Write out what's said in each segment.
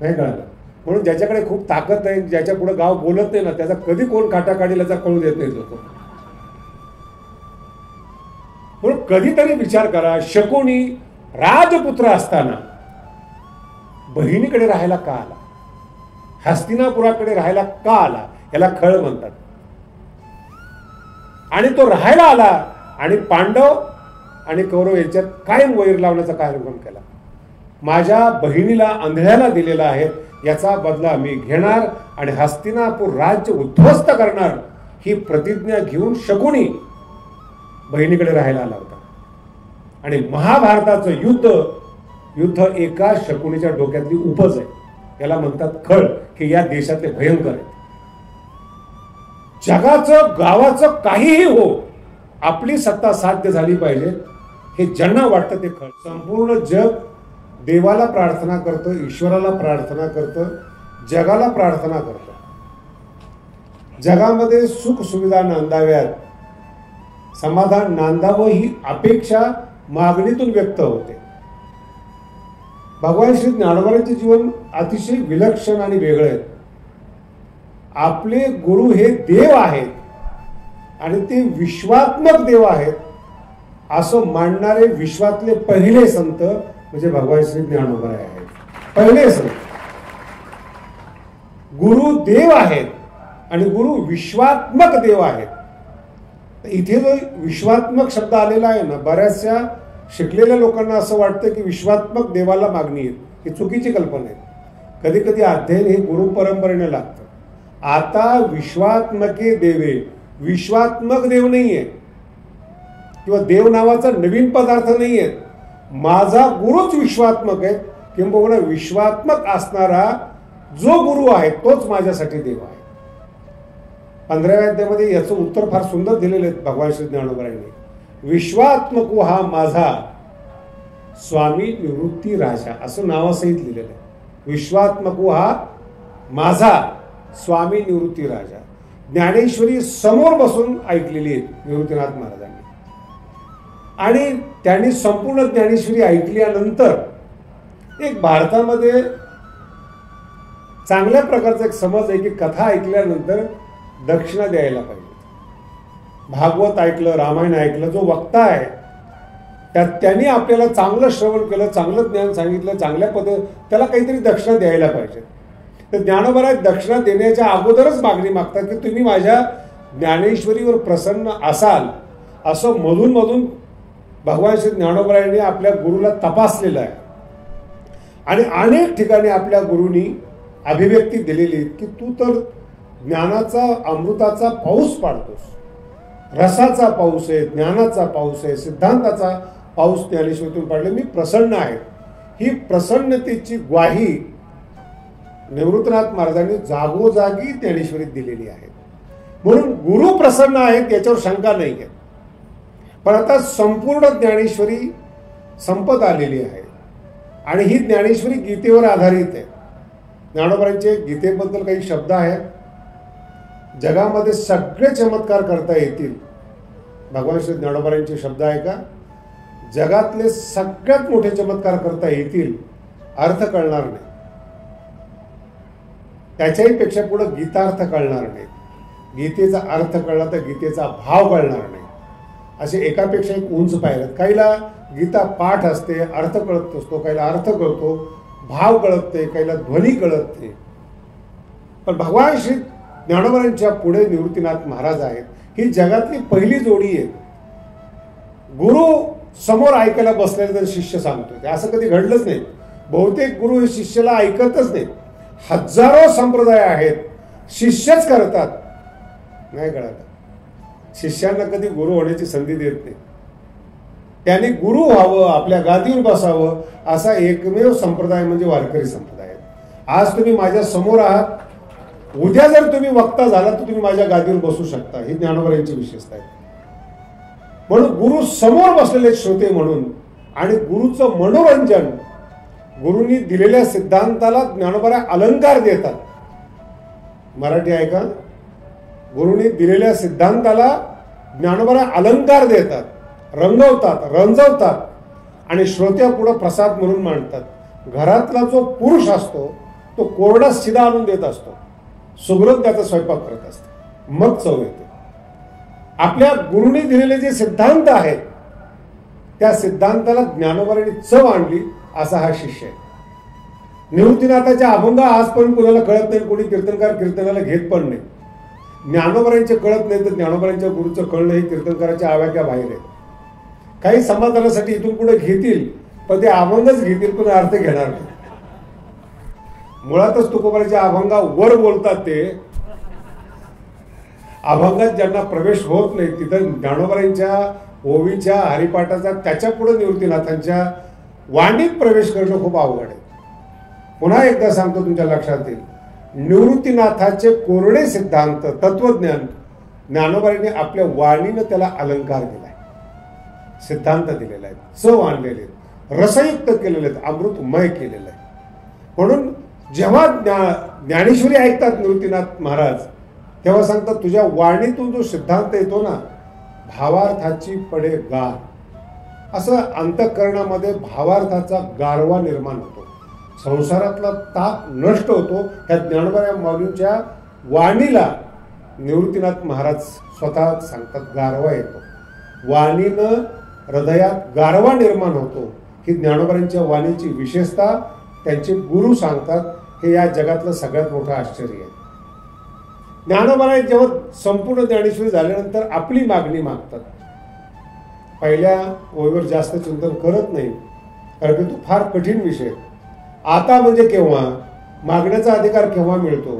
नाही कळलं. म्हणून ज्याच्याकडे खूप ताकद आहे, ज्याच्या पुढे गाव बोलत नाही ना, त्याचा कधी कोण काटा काढील याचा कळू देत नाही लोक. म्हणून कधीतरी विचार करा, शकुनी राजपुत्र असताना बहिणीकडे राहायला का आला, हस्तिनापुराकडे राहायला का आला, याला खळ म्हणतात. आणि तो राहायला आला आणि पांडव आणि कौरव यांच्यात कायम वैर लावण्याचा कार्यक्रम केला. माझ्या बहिणीला आंधळ्याला दिलेला आहे, याचा बदला मी घेणार आणि हस्तिनापूर राज्य उद्ध्वस्त करणार, ही प्रतिज्ञा घेऊन शकुनी बहिणीकडे राहायला आला होता. आणि महाभारताचं युद्ध एका शकुनीच्या डोक्यातली उपज आहे. याला म्हणतात खळ, की या देशातले भयंकर आहे. जगाचं गावाचं काहीही हो, आपली सत्ता साध्य झाली पाहिजे हे ज्यांना वाटतं ते खळ. संपूर्ण जग देवाला प्रार्थना करतं, ईश्वराला प्रार्थना करतं, जगाला प्रार्थना करतं. जगामध्ये सुख सुविधा नांदाव्यात, समाधान नांदावं ही अपेक्षा मागणीतून व्यक्त होते. भगवान श्री ज्ञानोबांचे जीवन अतिशय विलक्षण आणि वेगळे आहे. आपले गुरु हे देव आहेत आणि ते विश्वात्मक देव आहेत असं मानणारे विश्वातले पहिले संत म्हणजे भगवान श्री ज्ञानोबा आहेत. पहिले संत. गुरु देव आहेत आणि गुरु विश्वात्मक देव आहेत. इथे जो विश्वात्मक शब्द आलेला आहे ना, बऱ्याचशा शिकलेल्या लोकांना असं वाटतं की विश्वात्मक देवाला मागणी आहे. ही चुकीची कल्पना आहे. कधी कधी अध्ययन हे गुरु परंपरेने लागतं. आता विश्वात्मके देवे, विश्वात्मक देव नाहीये किंवा देव नावाचा नवीन पदार्थ नाहीये. माझा गुरुच विश्वात्मक आहे, किंबहुना विश्वात्मक असणारा जो गुरु आहे तोच माझ्यासाठी देव आहे. 15व्या अध्यायामध्ये याचं उत्तर फार सुंदर दिलेलं आहे भगवान श्री ज्ञानोबांनी. विश्वात्मक हा माझा स्वामी निवृत्ती राजा असं नावासहित लिहिलेलं आहे. विश्वात्मक हा माझा स्वामी निवृत्ती राजा. ज्ञानेश्वरी समोर बसून ऐकलेली आहे निवृत्तीनाथ महाराजांनी. आणि त्यांनी संपूर्ण ज्ञानेश्वरी ऐकल्यानंतर एक भारतामध्ये चांगल्या प्रकारचा एक समज आहे की कथा ऐकल्यानंतर दक्षिणा द्यायला पाहिजे. भागवत ऐकलं, रामायण ऐकलं, जो वक्ता आहे त्यांनी आपल्याला चांगलं श्रवण केलं, चांगलं ज्ञान सांगितलं, चांगल्या पद्धतीने त्याला काहीतरी दक्षिणा द्यायला पाहिजे. तर ज्ञानोबा दक्षिणा देण्याच्या अगोदरच मागणी मागतात की तुम्ही माझ्या ज्ञानेश्वरीवर प्रसन्न असाल असं मधून मधून भगवान श्री ज्ञानोबांनी आपल्या गुरुला तपासलेलं आहे. आणि अनेक ठिकाणी आपल्या गुरुनी अभिव्यक्ती दिलेली की तू तर ज्ञानाचा अमृताचा पाऊस पाडतोस, रसाचा पाऊस आहे, ज्ञानाचा पाऊस आहे, सिद्धांताचा पाऊस ज्ञानेश्वरीतून पाडले, मी प्रसन्न आहे. ही प्रसन्नतेची ग्वाही निवृत्तीनाथ महाराजांनी जागोजागी ज्ञानेश्वरीत दिलेली आहे. म्हणून गुरु प्रसन्न आहेत याच्यावर शंका नाही आहे. पण आता संपूर्ण ज्ञानेश्वरी संपत आलेली आहे आणि ही ज्ञानेश्वरी गीतेवर आधारित आहे. ज्ञानोबांचे गीतेबद्दल काही शब्द आहेत. जगामध्ये सगळे चमत्कार करता येतील. भगवान श्री ज्ञानोबांचे शब्द आहे का, जगातले सगळ्यात मोठे चमत्कार करता येतील, अर्थ कळणार नाही. त्याच्याही पेक्षा पुढे गीतार्थ कळणार नाही. गीतेचा अर्थ कळला तर गीतेचा भाव कळणार नाही. असे एकापेक्षा एक उंच पायऱ्या. काहीला गीता पाठ असते, अर्थ कळत असतो, काहीला अर्थ कळतो, भाव कळत नाही, काहीला ध्वनी कळत नाही. पण भगवान श्री ज्ञानोबांच्या पुढे निवृत्तीनाथ महाराज आहेत. ही जगातली पहिली जोडी आहे. गुरु समोर ऐकायला बसलेले तर शिष्य सांगतो, असं कधी घडलंच नाही. बहुतेक गुरु हे शिष्याला ऐकतच नाही. हजारो संप्रदाय आहेत, शिष्यच करतात. नाही कळत. शिष्यांना कधी गुरु होण्याची संधी देत नाही. त्याने गुरु व्हावं, आपल्या गादीवर बसावं असा एकमेव संप्रदाय म्हणजे वारकरी संप्रदाय. आज तुम्ही माझ्या समोर आहात, उद्या जर तुम्ही वक्ता झाला तर तुम्ही माझ्या गादीवर बसू शकता. ही ज्ञानोबांची विशेषता आहे. म्हणून गुरु समोर बसलेले श्रोते म्हणून आणि गुरुचं मनोरंजन, गुरुंनी दिलेल्या सिद्धांताला ज्ञानोबा अलंकार देतात. मराठी आहे का? गुरुंनी दिलेल्या सिद्धांताला ज्ञानोबा अलंकार देतात, रंगवतात, रंजवतात आणि श्रोत्यापुढे प्रसाद म्हणून मांडतात. घरातला जो पुरुष असतो तो कोरडा शिदा आणून देत असतो, सुगरण त्याचा स्वयंपाक करत असतो, मग चव येते. आपल्या गुरुने दिलेले जे सिद्धांत आहेत त्या सिद्धांताला ज्ञानोबांनी चव आणली असा हा शिष्य आहे. निवृत्तीनाथाच्या अभंग आजपर्यंत कोणाला कळत नाही, कोणी कीर्तनकार कीर्तनाला घेत पण नाही. ज्ञानोबांचे कळत नाही तर ज्ञानोबांच्या गुरुचं कळणं हे कीर्तनकाराच्या आवाक्या बाहेर आहे. काही समाधानासाठी इथून पुढे घेतील, पण ते अभंगच घेतील, पण अर्थ घेणार नाही. मुळातच तुकोबाराच्या अभंगा वर बोलतात, ते अभंगात ज्यांना प्रवेश होत नाही तिथं ज्ञानोबांच्या ओवीच्या हरिपाठाचा त्याच्या पुढे निवृत्तीनाथांच्या वाणीत प्रवेश करणं खूप अवघड आहे. पुन्हा एकदा सांगतो, तुमच्या लक्षात येईल. निवृत्तीनाथाचे कोरडे सिद्धांत तत्वज्ञान ज्ञानोबांनी आपल्या वाणीनं त्याला अलंकार दिलाय, सिद्धांत दिलेला आहे, चव आणलेले, रसयुक्त केलेले आहेत, अमृतमय केलेलं आहे. म्हणून जेव्हा ज्ञानेश्वरी ऐकतात निवृत्तीनाथ महाराज तेव्हा सांगतात, तुझ्या वाणीतून जो सिद्धांत येतो ना, भावार्थाची पडे गार, असं अंतःकरणामध्ये भावार्थाचा गारवा निर्माण होतो, संसारातला ताप नष्ट होतो. त्या ज्ञानोबा माऊलींच्या वाणीला निवृत्तीनाथ महाराज स्वतः सांगतात गारवा येतो. वाणीनं हृदयात गारवा निर्माण होतो. ही ज्ञानोबांच्या वाणीची विशेषता त्यांचे गुरु सांगतात. हे या जगातलं सगळ्यात मोठं आश्चर्य आहे. ज्ञानोबा जेव्हा संपूर्ण ज्ञानेश्वरी झाल्यानंतर आपली मागणी मागतात. पहिल्या ओळीवर जास्त चिंतन करत नाही, कारण की तो फार कठीण विषय. आता म्हणजे केव्हा मागण्याचा अधिकार केव्हा मिळतो?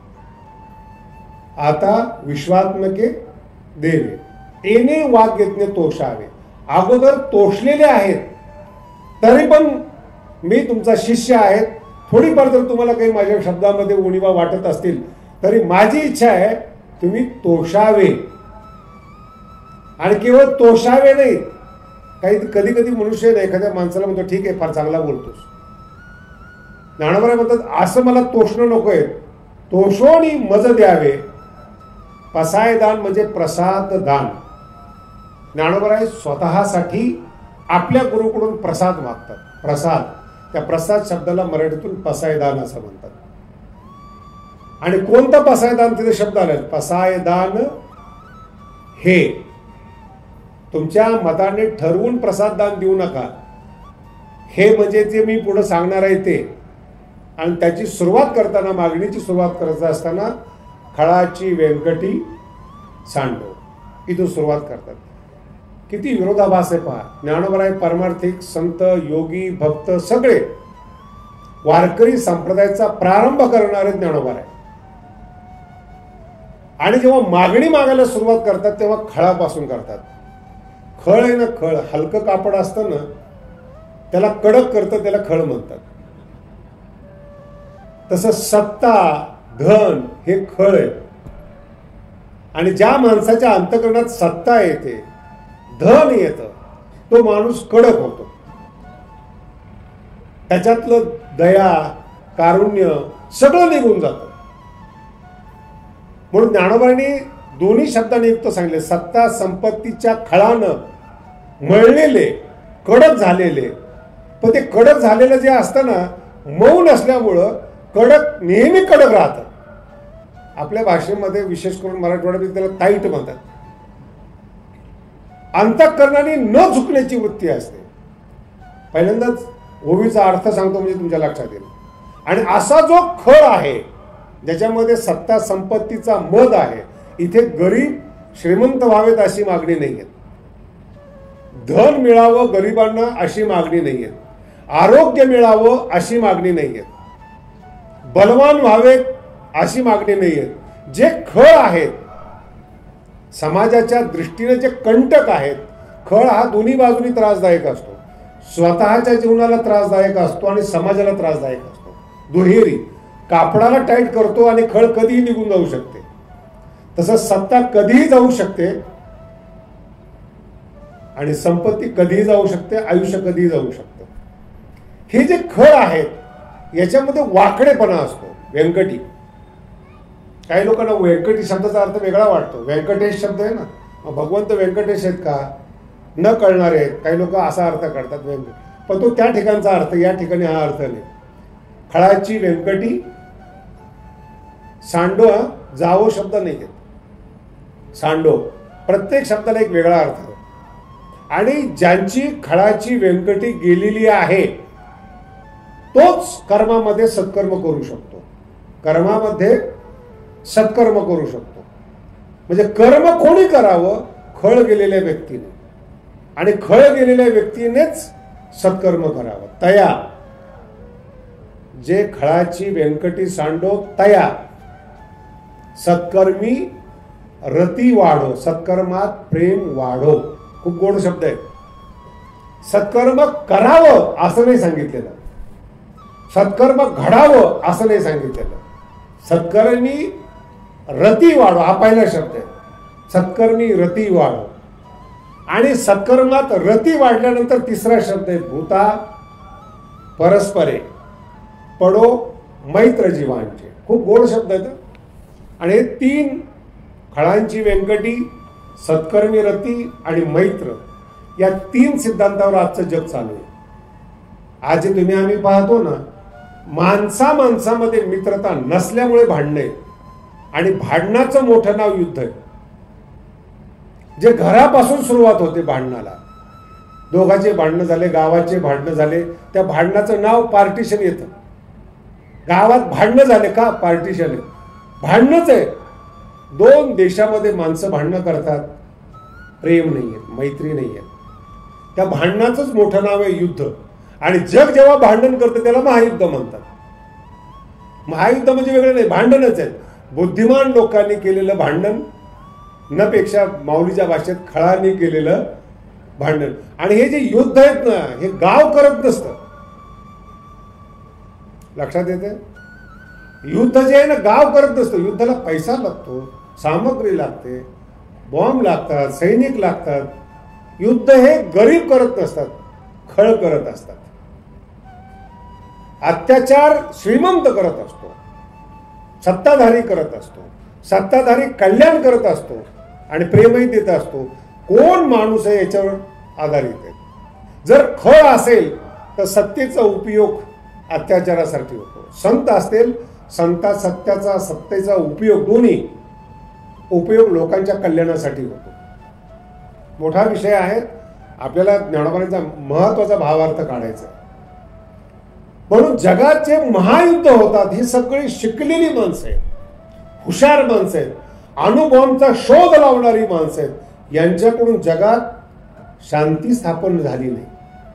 आता विश्वात्मके देवे येणे वाद घेतणे तोषावे. अगोदर तोषलेले आहेत, तरी पण मी तुमचा शिष्य आहे, थोडीफार जर तुम्हाला काही माझ्या शब्दामध्ये उणीवा वाटत असतील तरी माझी इच्छा आहे तुम्ही तोषावे. आणि केवळ तोषावे नाही, काही कधी कधी मनुष्य एखाद्या माणसाला म्हणतो ठीक आहे फार चांगला बोलतोस. ज्ञानोबा म्हणतात असं मला तोषणं नकोय, तोषोनी मज द्यावे. पसाय दान म्हणजे प्रसाद दान. ज्ञानोबा स्वतःसाठी आपल्या गुरुकडून प्रसाद मागतात. प्रसाद, त्या प्रसाद शब्दाला मराठीतून पसायदान असं म्हणतात. आणि कोणतं पसायदान तिथे शब्द आले? पसायदान हे तुमच्या मताने ठरवून प्रसाद दान देऊ नका. हे म्हणजे जे मी पुढे सांगणार आहे ते. आणि त्याची सुरुवात करताना, मागणीची सुरुवात करत असताना खळाची व्यंकटी सांडो इथून सुरुवात करतात. किती विरोधाभास आहे पहा. ज्ञानोबा परमार्थिक संत, योगी, भक्त सगळे वारकरी संप्रदायाचा प्रारंभ करणारे ज्ञानोबा आहे. आणि जेव्हा मागणी मागायला सुरुवात करतात तेव्हा खळापासून करतात. खळ आहे ना, खळ हलकं कापड असतं ना, त्याला कडक करतं, त्याला खळ म्हणतात. तसं सत्ता, धन हे खळ आहे. आणि ज्या माणसाच्या अंतःकरणात सत्ता येते, धन येतं, तो माणूस कडक होतो. त्याच्यातलं दया, कारुण्य सगळं निघून जातं. म्हणून ज्ञानोबांनी दोन्ही शब्दांनी युक्त सांगितले. सत्ता संपत्तीच्या खळानं मळलेले, कडक झालेले. पण ते कडक झालेलं जे असतं ना, मऊ नसल्यामुळं कडक नेहमी कडक राहतं. आपल्या भाषेमध्ये विशेष करून मराठवाड्यामध्ये त्याला ताईट म्हणतात. अंतःकरणाने न झुकण्याची वृत्ती असते. पहिल्यांदाच ओवीचा अर्थ सांगतो म्हणजे तुमच्या लक्षात येईल. आणि असा जो खळ आहे ज्याच्यामध्ये सत्ता संपत्तीचा मद आहे, इथे गरीब श्रीमंत व्हावेत अशी मागणी नाहीये. धन मिळावं गरिबांना अशी मागणी नाहीये. आरोग्य मिळावं अशी मागणी नाहीये. बलवान व्हावेत अशी मागणी नाहीये. जे खळ आहेत, समाजाच्या दृष्टीने जे कंटक आहेत, खळ हा दोन्ही बाजूनी त्रासदायक असतो. स्वतःच्या जीवनाला त्रासदायक असतो आणि समाजाला त्रासदायक असतो. दुहेरी. कापडाला टाईट करतो आणि खळ कधीही निघून जाऊ शकते. तसं सत्ता कधीही जाऊ शकते आणि संपत्ती कधीही जाऊ शकते, आयुष्य कधीही जाऊ शकतं. हे जे खळ आहेत याच्यामध्ये वाकडेपणा असतो. व्यंकटी, काही लोकांना व्यंकटी शब्दाचा अर्थ वेगळा वाटतो. व्यंकटेश शब्द आहे ना, भगवंत व्यंकटेश आहेत का न कळणारे आहेत. काही लोक असा अर्थ करतात व्यंकट, पण तो त्या ठिकाणचा अर्थ, या ठिकाणी हा अर्थ नाही. खळाची व्यंकटी सांडो, जावो शब्द नाही घेत, सांडो प्रत्येक शब्दाला एक वेगळा अर्थ आहे. आणि ज्यांची खळाची व्यंकटी गेलेली आहे तोच कर्मामध्ये सत्कर्म करू शकतो, कर्मामध्ये सत्कर्म करू शकतो. म्हणजे कर्म कोणी करावं? खळ गेलेल्या व्यक्तीने, आणि खळ गेलेल्या व्यक्तीनेच सत्कर्म करावं. तया जे खळाची व्यंकटी सांडो तया सत्कर्मी रती वाढो, सत्कर्मात प्रेम वाढो. खूप गोड शब्द आहे. सत्कर्म करावं असं नाही सांगितलेलं, सत्कर्म घडावं असं नाही सांगितलेलं. सत्कर्मी रती वाढो हा पहिला शब्द आहे. सत्कर्मी रती वाढो. आणि सत्कर्मात रती वाढल्यानंतर तिसरा शब्द आहे भूता परस्परे पडो मैत्र जीवांचे. खूप गोड शब्द आहेत. आणि हे तीन, खळांची व्यंकटी, सत्कर्मी रती आणि मैत्र, या तीन सिद्धांतावर आजचं जग चालू आहे. आज जे तुम्ही आम्ही पाहतो ना, माणसामध्ये मित्रता नसल्यामुळे भांडणं आहे. आणि भांडणाचं मोठं नाव युद्ध आहे. जे घरापासून सुरुवात होते भांडणाला, दोघांचे भांडणं झाले, गावाचे भांडणं झाले, त्या भांडणाचं नाव पार्टिशन येतं. गावात भांडणं झाले का? पार्टिशन आहे, भांडणच आहे. दोन देशामध्ये माणसं भांडणं करतात, प्रेम नाहीये, मैत्री नाहीये. त्या भांडणाचंच मोठं नाव आहे युद्ध. आणि जग जेव्हा भांडण करतं त्याला महायुद्ध म्हणतात. महायुद्ध म्हणजे वेगळं नाही, भांडणच आहे. बुद्धिमान लोकांनी केलेलं भांडण नपेक्षा माऊलीच्या भाषेत खळांनी केलेलं भांडण. आणि हे जे युद्ध आहेत ना, हे गाव करत नसतं. लक्षात येते? युद्ध जे आहे ना, गाव करत नसतं. युद्धाला पैसा लागतो, सामग्री लागते, बॉम्ब लागतात, सैनिक लागतात. युद्ध हे गरीब करत नसतात, खळ करत असतात. अत्याचार श्रीमंत करत असतो, सत्ताधारी करत असतो, सत्ताधारी कल्याण करत असतो आणि प्रेमही देत असतो. कोण माणूस आहे याच्यावर आधारित आहे. जर खळ असेल तर सत्तेचा उपयोग अत्याचारासाठी होतो. संत असतील, सत्याचा सत्तेचा उपयोग, दोन्ही उपयोग लोकांच्या कल्याणासाठी होतो. मोठा विषय आहे. आपल्याला ज्ञानोबांचा महत्वाचा भावार्थ काढायचा. म्हणून जगात जे महायुद्ध होतात ही सगळी शिकलेली माणसं आहेत, हुशार माणसं आहेत, अणुबॉम्बचा शोध लावणारी माणसं आहेत. यांच्याकडून जगात शांती स्थापन झाली नाही,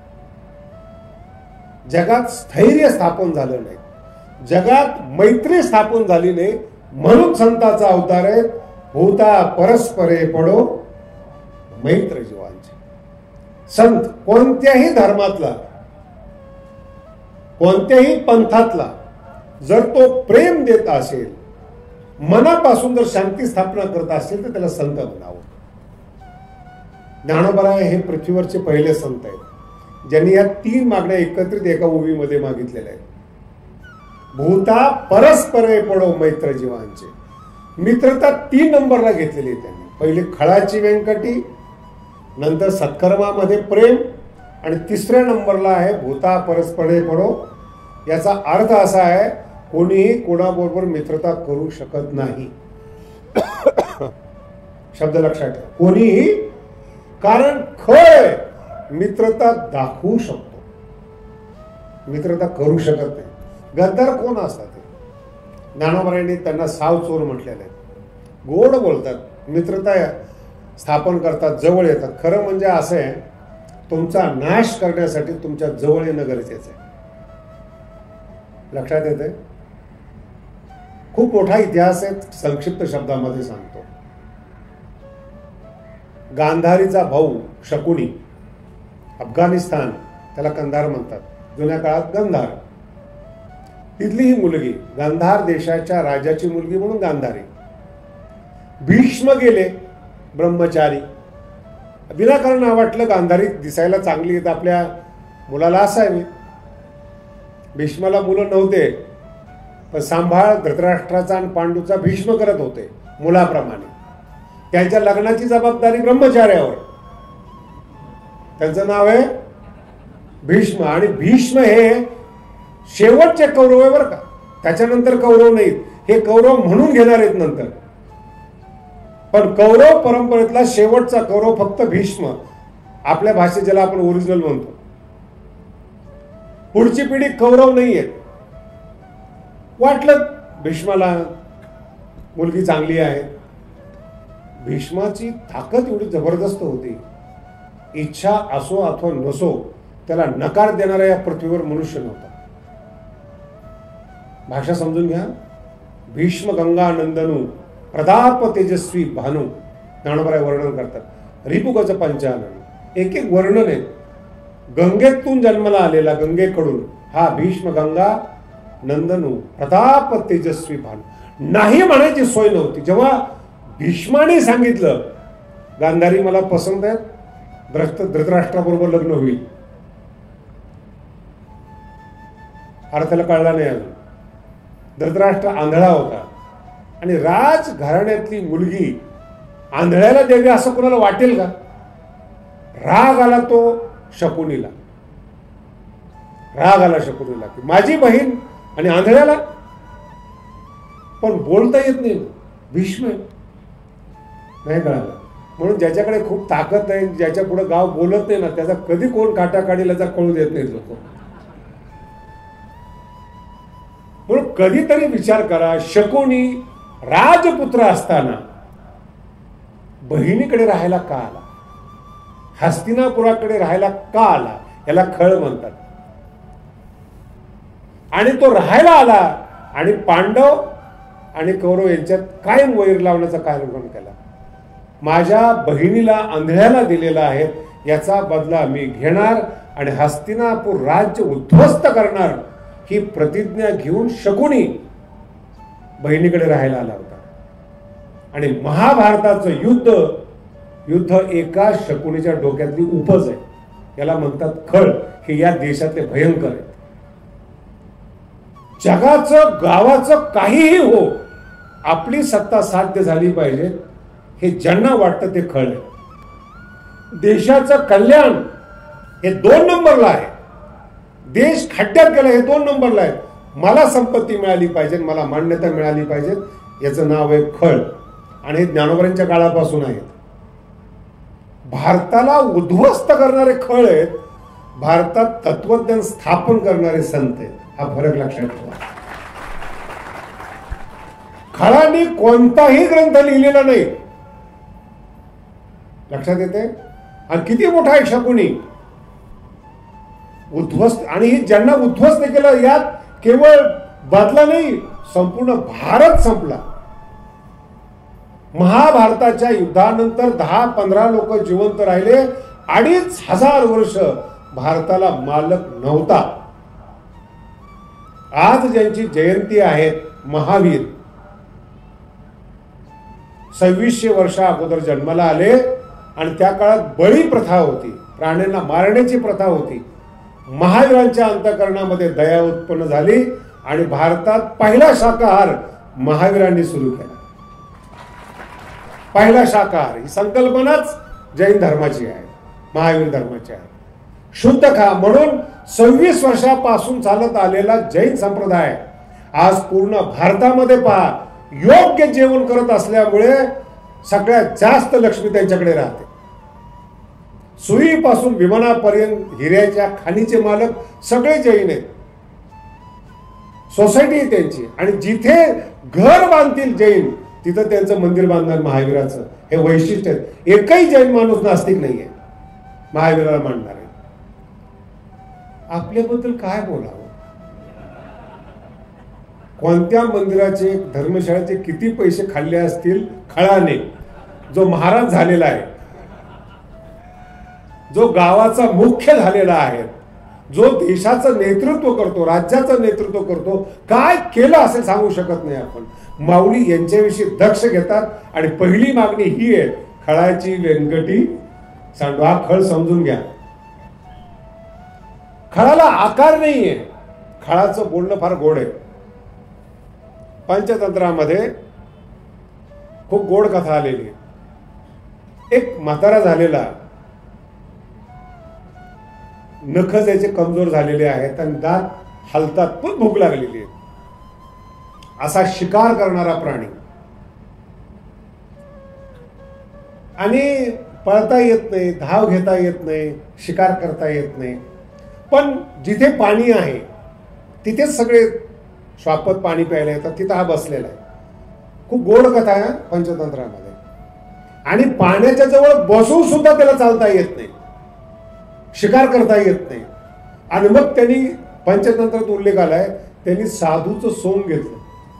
जगात स्थैर्य स्थापन झालं नाही, जगात मैत्री स्थापन झाली नाही. म्हणून संताचा अवतार आहे भूता परस्परे पडो मैत्र जीवांचे. संत कोणत्याही धर्मातला, कोणत्याही पंथातला जर तो प्रेम देत असेल, मनापासून जर शांती स्थापना करत असेल तर त्याला संत म्हणावं. ज्ञानोबराय हे पृथ्वीवरचे पहिले संत आहेत ज्यांनी या तीन मागण्या एकत्रित एका ओवीमध्ये मागितलेल्या आहेत. भूता परस्परे पडो मैत्र जीवांचे. मित्रता 3 नंबरला घेतलेली आहे त्यांनी. पहिले खळाची व्यंकटी, नंतर सत्कर्मामध्ये प्रेम, आणि 3ऱ्या नंबरला आहे भूता परस्परे पडो. याचा अर्थ असा आहे कोणीही कोणाबरोबर मित्रता करू शकत नाही. शब्द लक्षात ठेवा, कोणीही. कारण खळ मित्रता दाखवू शकतो, मित्रता करू शकत नाही. गद्दार कोण असतात? ज्ञानोबरायांनी त्यांना साव चोर म्हटलेले आहेत. गोड बोलतात, मित्रता स्थापन करतात, जवळ येतात. खरं म्हणजे असं आहे, तुमचा नाश करण्यासाठी तुमच्या जवळ येणं गरजेचं आहे. लक्षात येते? खूप मोठा इतिहास आहे, संक्षिप्त शब्दामध्ये सांगतो. गांधारीचा भाऊ शकुनी, अफगाणिस्तान, त्याला कंधार म्हणतात, जुन्या काळात गंधार. तिथली ही मुलगी, गांधार देशाच्या राजाची मुलगी म्हणून गांधारी. भीष्म गेले ब्रह्मचारी. विनाकारण वाटलं गांधारी दिसायला चांगली आहे, आपल्या मुलाला असावी. भीष्माला मुलं नव्हते, पण सांभाळ धृतराष्ट्राचा आणि पांडूचा भीष्म करत होते मुलाप्रमाणे. त्यांच्या लग्नाची जबाबदारी ब्रह्मचार्यावर. त्यांचं नाव आहे भीष्म. आणि भीष्म हे शेवटचे कौरव आहे बरं का, त्याच्यानंतर कौरव नाहीत, हे कौरव म्हणून घेणार आहेत नंतर. पण कौरव परंपरेतला शेवटचा कौरव फक्त भीष्म, आपल्या भाषेत ज्याला आपण ओरिजिनल म्हणतो. पुढची पिढी कौरव नाहीये. वाटलं भीष्माला मुलगी चांगली आहे. भीष्माची ताकद एवढी जबरदस्त होती, इच्छा असो अथवा नसो त्याला नकार देणारा या पृथ्वीवर मनुष्य नव्हता. भाषा समजून घ्या. भीष्म गंगा नंदनू प्रताप तेजस्वी भानू, ज्ञानोबा वर्णन करतात. रिपुगज पंचानन, एक एक वर्णन आहे. गंगेतून जन्माला आलेला, गंगेकडून, हा भीष्म गंगा नंदनू प्रताप तेजस्वी भानू. नाही म्हणायची सोय नव्हती. जेव्हा भीष्माने सांगितलं गांधारी मला पसंत आहे, धृतराष्ट्राबरोबर लग्न होईल, अर्थाला कळला नाही अजून. धृतराष्ट्र आंधळा होता आणि राजघराण्यातली मुलगी आंधळ्याला द्यावी असं कोणाला वाटेल का? राग आला तो शकुनीला, राग आला शकुनीला की माझी बहीण आणि आंधळ्याला. पण बोलता येत नाही, भीष्म नाही कळालं. म्हणून ज्याच्याकडे खूप ताकद आहे, ज्याच्या पुढे गाव बोलत नाही ना, त्याचा कधी कोण काटा काढील याचा कळू देत नाही लोक. म्हणून कधीतरी विचार करा, शकुनी राजपुत्र असताना बहिणीकडे राहायला का आला, हस्तिनापुराकडे राहायला का आला, याला खळ म्हणतात. आणि तो राहायला आला आणि पांडव आणि कौरव यांच्यात कायम वैर लावण्याचा कार्यक्रम केला. माझ्या बहिणीला आंधळ्याला दिलेला आहे, याचा बदला मी घेणार आणि हस्तिनापूर राज्य उद्ध्वस्त करणार, ही प्रतिज्ञा घेऊन शकुनी बहिणीकडे राहायला आला होता. आणि महाभारताचं युद्ध एका शकुनीच्या डोक्यातली उपज आहे. याला म्हणतात खळ. हे या देशातले भयंकर आहे. जगाचं गावाचं काहीही हो, आपली सत्ता साध्य झाली पाहिजे हे ज्यांना वाटतं ते खळ आहे. देशाचं कल्याण हे 2 नंबरला आहे. देश खड्ड्यात गेला हे 2 नंबरला आहे. मला संपत्ती मिळाली पाहिजे, मला मान्यता मिळाली पाहिजे, याचं नाव आहे खळ. आणि हे ज्ञानोबांच्या काळापासून आहेत. भारताला उद्ध्वस्त करणारे खळ आहेत, भारतात तत्वज्ञान स्थापन करणारे संत आहेत. हा फरक लक्षात ठेवा. खळांनी कोणताही ग्रंथ लिहिलेला नाही, लक्षात येते. आणि किती मोठा आहे शकुनी, उद्ध्वस्त. आणि ज्यांना उद्ध्वस्त केलं, यात केवळ बदला नाही, संपूर्ण भारत संपला. महाभारताच्या युद्धानंतर 10-15 लोक जिवंत राहिले. 2500 वर्ष भारताला मालक नव्हता. आज ज्यांची जयंती आहे महावीर, 2600 वर्षा अगोदर जन्माला आले. आणि त्या काळात बळी प्रथा होती, प्राण्यांना मारण्याची प्रथा होती. महावीरांच्या अंतःकरणामध्ये दया उत्पन्न झाली आणि भारतात पहिला शाकाहार महावीरांनी सुरू केला. पहिला शाकाहार ही संकल्पनाच जैन धर्माची आहे, महावीर धर्माची आहे. शुद्ध खा म्हणून 26 वर्षापासून चालत आलेला जैन संप्रदाय आज पूर्ण भारतामध्ये पहा योग्य जेवण करत असल्यामुळे सगळ्यात जास्त लक्ष्मी त्यांच्याकडे राहते. सुईपासून विमानापर्यंत हिऱ्याच्या खाणीचे मालक सगळे जैन आहेत. सोसायटी आहे त्यांची. आणि जिथे घर बांधतील जैन तिथं त्यांचं मंदिर बांधणार महावीराचं. हे वैशिष्ट्य आहे. एकही जैन माणूस नास्तिक नाहीये, महावीराला मानणार आहे. आपल्याबद्दल काय बोलावं? कोणत्या मंदिराचे धर्मशाळेचे किती पैसे खाल्ले असतील खळाने, जो महाराज झालेला आहे, जो गावाचा मुख्य झालेला आहे, जो देशाचं नेतृत्व करतो, राज्याचं नेतृत्व करतो, काय केलं असे सांगू शकत नाही आपण. माऊली यांच्याविषयी दक्ष घेतात. आणि पहिली मागणी ही आहे, खळाची व्यंकटी सांडू. हा खळ समजून घ्या. खळाला आकार नाहीये. खळाचं बोलणं फार गोड आहे. पंचतंत्रामध्ये खूप गोड कथा आलेली आहे. एक म्हातारा झालेला, नख त्याचे कमजोर झालेले आहेत आणि दात हलतात, पण भूक लागलेली आहे. असा शिकार करणारा प्राणी. आणि पळता येत नाही, धाव घेता येत नाही, शिकार करता येत नाही. पण जिथे पाणी आहे तिथेच सगळे श्वापत पाणी प्यायला येतात. तिथं हा बसलेला आहे. खूप गोड कथा आहे पंचतंत्रामध्ये. आणि पाण्याच्या जवळ बसून सुद्धा त्याला चालता येत नाही, शिकार करता येत नाही. आणि मग त्यांनी पंचतंत्रात उल्लेख आलाय, त्यांनी साधूचं सोंग घेतलं.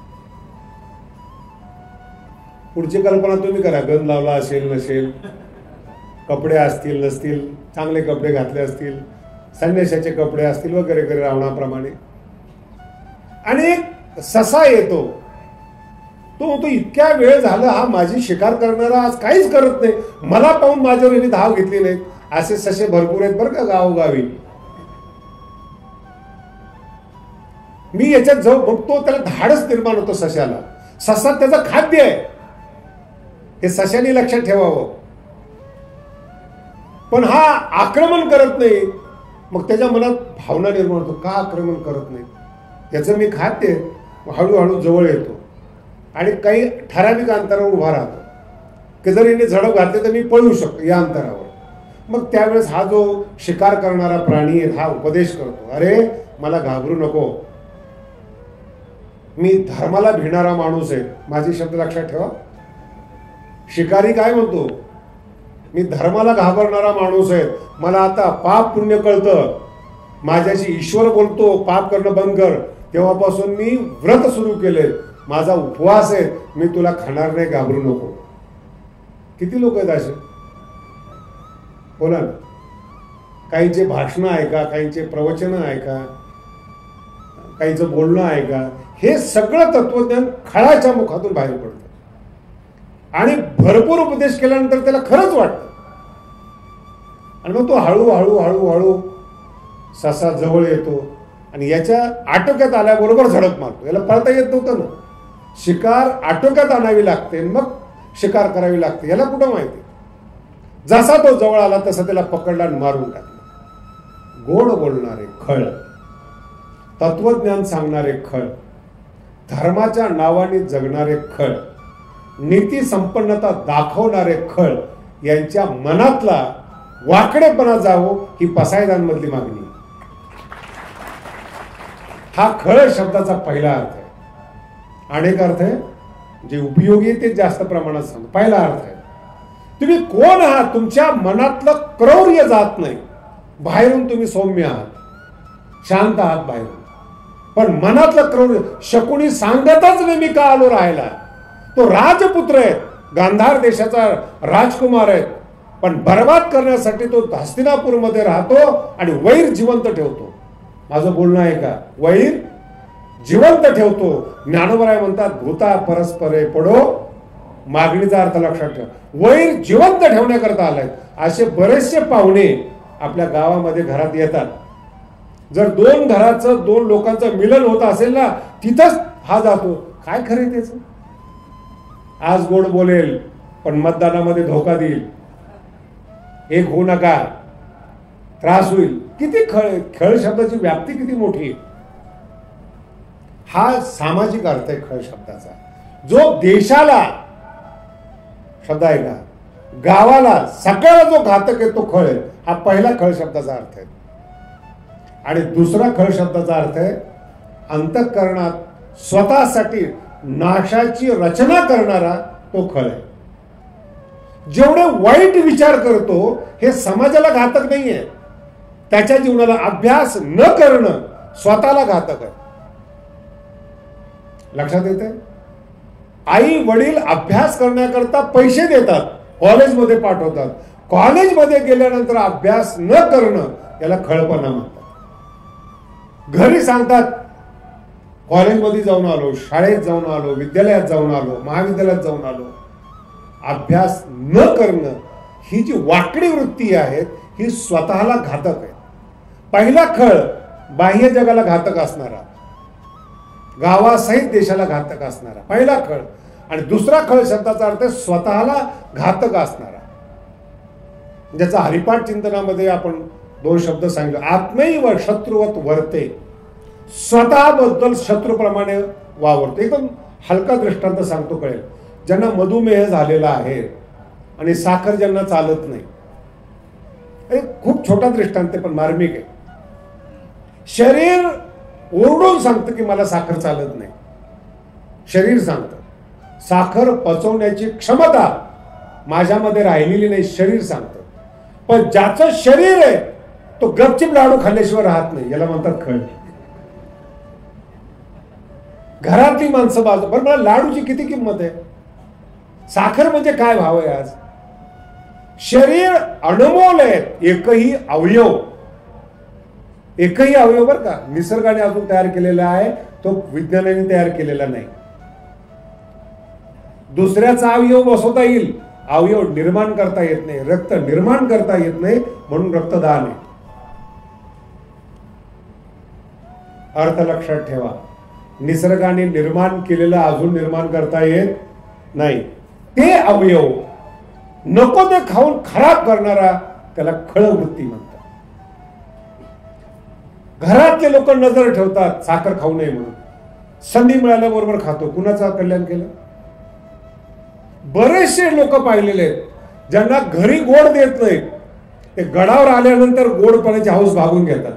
पुढची कल्पना तुम्ही करा. गंध लावला असेल नसेल, कपडे असतील नसतील, चांगले कपडे घातले असतील, संन्याशाचे कपडे असतील वगैरे वगैरे रावणाप्रमाणे. आणि एक ससा येतो. तो म्हणतो इतक्या वेळ झाला हा माझी शिकार करणारा आज काहीच करत नाही, मला पाहून माझ्यावर यांनी धाव घेतली नाही. असे ससे भरपूर आहेत बरं का गावोगावी. मी याच्यात जाऊ बघतो, त्याला धाडस निर्माण होतं सशाला. ससा त्याचं खाद्य आहे, हे सशाने लक्षात ठेवावं. पण हा आक्रमण करत नाही. मग त्याच्या मनात भावना निर्माण होतो, का आक्रमण करत नाही, त्याचं मी खाद्य. हळूहळू जवळ येतो आणि काही ठराविक अंतरावर उभा राहतो की जर याने झडप घातली तर मी पळू शकतो या अंतरावर. मग त्यावेळेस हा जो शिकार करणारा प्राणी आहे हा उपदेश करतो, अरे मला घाबरू नको, मी धर्माला भिणारा माणूस आहे. माझे शब्द लक्षात ठेवा. शिकारी काय म्हणतो, मी धर्माला घाबरणारा माणूस आहे, मला आता पाप पुण्य कळतं, माझ्याशी ईश्वर बोलतो पाप करणं बंद कर, तेव्हापासून मी व्रत सुरू केले, माझा उपवास आहे, मी तुला खाणार नाही, घाबरू नको. किती लोक आहेत असे? बोला ना. काहींचे भाषणं ऐका, काहींचे प्रवचनं ऐका, काहींचं बोलणं ऐका. हे सगळं तत्वज्ञान खळाच्या मुखातून बाहेर पडतं. आणि भरपूर उपदेश केल्यानंतर त्याला खरंच वाटतं. आणि मग तो हळूहळू हळूहळू ससा जवळ येतो आणि याच्या आटोक्यात आल्याबरोबर झडप मारतो. याला पळता येत नव्हतं ना. शिकार आटोक्यात आणावी लागते, मग शिकार करावी लागते. याला कुठं माहिती. जसा तो जवळ आला तसा त्याला पकडला आणि मारून टाकला. गोड बोलणारे खळ, तत्वज्ञान सांगणारे खळ, धर्माच्या नावाने जगणारे खळ, नीती संपन्नता दाखवणारे खळ, यांच्या मनातला वाकडेपणा जावो ही पसायदांमधली मागणी. हा खळ शब्दाचा पहिला अर्थ आहे. अनेक अर्थ आहे, जे उपयोगी आहे ते जास्त प्रमाणात सांगतो. पहिला अर्थ आहे, तुम्ही कोण आहात, तुमच्या मनातलं क्रौर्य जात नाही. बाहेरून तुम्ही सौम्य आहात, शांत आहात बाहेरून, पण मनातलं क्रौर्य. शकुनी सांगतच नाही मी का आलो राहायला. तो राजपुत्र आहे, गांधार देशाचा राजकुमार आहे, पण बर्बाद करण्यासाठी तो हस्तिनापूरमध्ये राहतो आणि वैर जिवंत ठेवतो. माझं बोलणं आहे का? वैर जिवंत ठेवतो. ज्ञानोबराय म्हणतात भूता परस्परे पडो. मागणीचा अर्थ लक्षात ठेवा. वैर जिवंत ठेवण्याकरता आलाय. असे बरेचसे पाहुणे आपल्या गावामध्ये घरात येतात. जर दोन घराचं दोन लोकांचं मिलन होत असेल ना, तिथंच हा जातो. काय खरं त्याच? आज गोड बोलेल पण मतदानामध्ये धोका देईल, एक होऊ नका, त्रास होईल. किती खळ शब्दाची व्याप्ती किती मोठी आहे. हा सामाजिक अर्थ आहे खळ शब्दाचा. जो देशाला शब्द आहे का, गावाला सगळ्याला जो घातक आहे तो खळ आहे. हा पहिला खळ शब्दाचा अर्थ आहे. आणि दुसरा खळ शब्दाचा अर्थ आहे अंतःकरणात स्वतःसाठी नाशाची रचना करणारा तो खळ आहे. जेवढे वाईट विचार करतो हे समाजाला घातक नाहीये, त्याच्या जीवनाला अभ्यास न करणं स्वतःला घातक आहे. लक्षात येते? आई वडील अभ्यास करण्याकरता पैसे देतात, कॉलेजमध्ये पाठवतात. कॉलेजमध्ये गेल्यानंतर अभ्यास न करणं याला खळपणा म्हणतात. घरी सांगतात कॉलेजमध्ये जाऊन आलो, शाळेत जाऊन आलो, विद्यालयात जाऊन आलो, महाविद्यालयात जाऊन आलो. अभ्यास न करणं ही जी वाकडी वृत्ती आहे ही स्वतःला घातक आहे. पहिला खळ बाह्य जगाला घातक असणारा, गावासहित देशाला घातक असणारा पहिला खळ. आणि दुसरा खळ शब्दाचा अर्थ स्वतःला घातक असणारा, ज्याचा हरिपाठ चिंतनामध्ये आपण दोन शब्द सांगितले. आत्मैव शत्रुवत वर्ते. स्वतःबद्दल शत्रूप्रमाणे वावरतो. एकदम हलका दृष्टांत सांगतो, कळेल. ज्यांना मधुमेह झालेला आहे आणि साखर ज्यांना चालत नाही, खूप छोटा दृष्टांत पण मार्मिक आहे. शरीर ओरडून सांगतं की मला साखर चालत नाही. शरीर सांगतं. साखर पचवण्याची क्षमता माझ्यामध्ये राहिलेली नाही, शरीर सांगतं. पण ज्याचं शरीर आहे तो गपचिप लाडू खाल्ल्याशिवाय राहत नाही, याला म्हणतात खळ. घरातली माणसं बाजू, बरं मला लाडूची किती किंमत आहे? साखर म्हणजे काय भाव आहे आज? शरीर अनमोल आहे. एकही अवयव बरं का निसर्गाने अजून तयार केलेला आहे, तो विज्ञानाने तयार केलेला नाही. दुसऱ्याचा अवयव बसवता येईल, अवयव निर्माण करता येत नाही. रक्त निर्माण करता येत नाही, म्हणून रक्तदान आहे. अर्थ लक्षात ठेवा. निसर्गाने निर्माण केलेलं अजून निर्माण करता येत नाही. ते अवयव नको ते खाऊन खराब करणारा त्याला खळवृत्ती म्हणतात. घरातले लोक नजर ठेवतात साखर खाऊ नये म्हणून, संधी मिळाल्याबरोबर खातो. कुणाचं कल्याण केलं? बरेचसे लोक पाहिलेले आहेत ज्यांना घरी गोड देत नाही, ते गडावर आल्यानंतर गोड पाण्याची हौस भागून घेतात.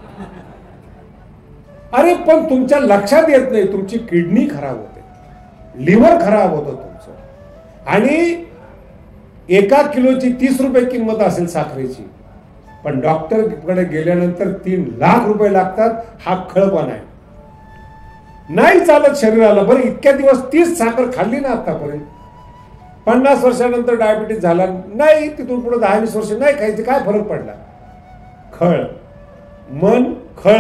अरे पण तुमच्या लक्षात येत नाही तुमची किडनी खराब होते, लिव्हर खराब होतं तुमचं. आणि 1 किलोची 30 रुपये किंमत असेल साखरेची, पण डॉक्टरकडे गेल्यानंतर 3 लाख रुपये लागतात. हा खळपणा आहे. नाही चालत शरीराला. बरं इतक्या दिवस 30 साखर खाल्ली ना आतापर्यंत, 50 वर्षानंतर डायबिटीस झाला नाही, तिथून पुढे 10-20 वर्ष नाही खायचे, काय फरक पडला? खळ. मन खळ.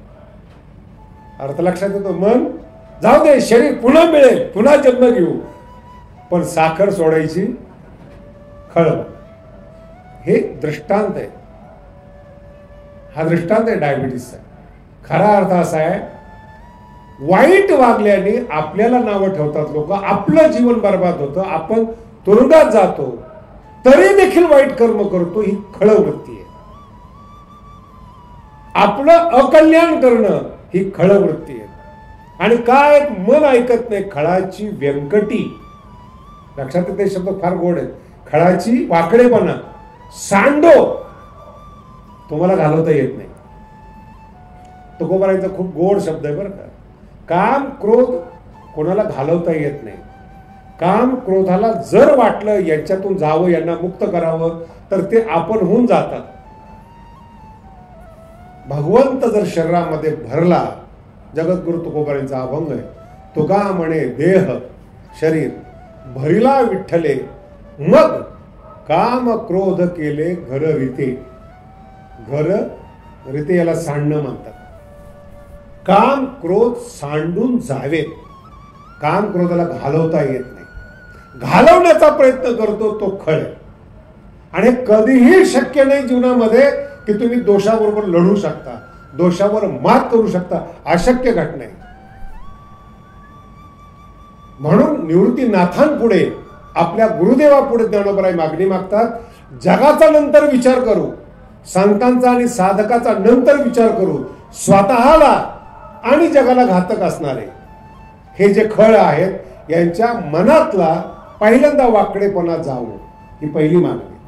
अर्थ लक्षात येतो. मन जाऊ दे, शरीर पुन्हा मिळेल, पुन्हा जन्म घेऊ, पण साखर सोडायची खळ. हे दृष्टांत आहे. हा दृष्टांत आहे डायबिटीसचा. खरा अर्थ असा आहे, वाईट वागल्याने आपल्याला नावं ठेवतात लोक, आपलं जीवन बर्बाद होतं, आपण तुरुंगात जातो, तरी देखील वाईट कर्म करतो. ही खळवृत्ती आहे. आपलं अकल्याण करणं ही खळवृत्ती आहे. आणि काय मन ऐकत नाही. खळाची व्यंकटी. लक्षात येते शब्द फार गोड आहेत. खळाची वाकडेपणा, सांडो तुम्हाला घालवता येत नाही. तुकोबारांचा खूप गोड शब्द आहे बरं का. काम क्रोध कोणाला घालवता येत नाही. काम क्रोधाला जर वाटलं यांच्यातून जावं, यांना मुक्त करावं, तर ते आपण होऊन जातात. भगवंत जर शरीरामध्ये भरला, जगद्गुरु तुकोबारांचा अभंग आहे, तुका म्हणे देह शरीर भरिला विठ्ठले, मग काम क्रोध केले घर रीते. घर रीते याला सांडणं म्हणतात. काम क्रोध सांडून जावेत. काम क्रोधाला घालवता येत नाही. घालवण्याचा प्रयत्न करतो तो खळ. आणि कधीही शक्य नाही जीवनामध्ये की तुम्ही दोषाबरोबर लढू शकता, दोषावर मात करू शकता. अशक्य घटना आहे. म्हणून निवृत्तीनाथांपुढे, आपल्या गुरुदेवापुढे ज्ञानोबराय मागणी मागतात, जगाचा नंतर विचार करू, संतांचा आणि साधकाचा नंतर विचार करू, स्वतःला आणि जगाला घातक असणारे हे जे खळ आहेत यांच्या मनातला पहिल्यांदा वाकडेपणा जावं, ही पहिली मागणी.